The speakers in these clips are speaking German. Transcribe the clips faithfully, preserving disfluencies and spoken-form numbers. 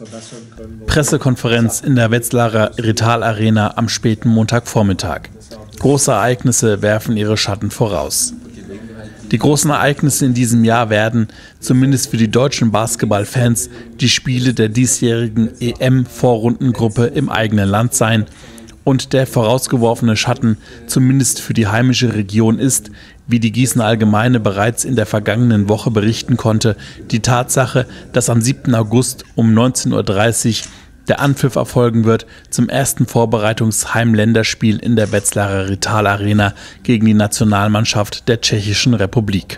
Pressekonferenz in der Wetzlarer Rittal Arena am späten Montagvormittag. Große Ereignisse werfen ihre Schatten voraus. Die großen Ereignisse in diesem Jahr werden, zumindest für die deutschen Basketballfans, die Spiele der diesjährigen E M-Vorrundengruppe im eigenen Land sein. Und der vorausgeworfene Schatten, zumindest für die heimische Region, ist, wie die Gießener Allgemeine bereits in der vergangenen Woche berichten konnte, die Tatsache, dass am siebten August um neunzehn Uhr dreißig der Anpfiff erfolgen wird zum ersten Vorbereitungsheim-Länderspiel in der Wetzlarer Rittal Arena gegen die Nationalmannschaft der Tschechischen Republik.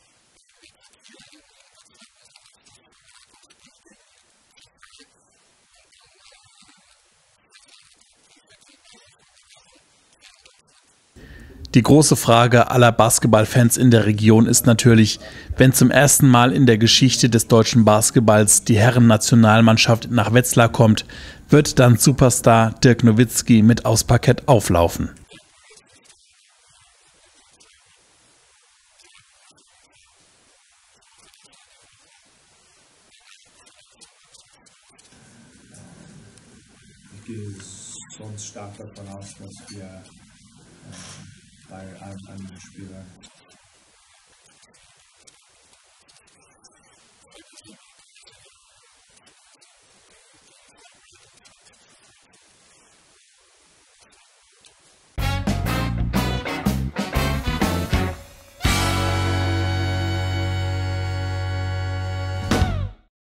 Die große Frage aller Basketballfans in der Region ist natürlich, wenn zum ersten Mal in der Geschichte des deutschen Basketballs die Herren-Nationalmannschaft nach Wetzlar kommt, wird dann Superstar Dirk Nowitzki mit aufs Parkett auflaufen. Ich gehe sonst stark davon aus, dass wir bei einem anderen Spieler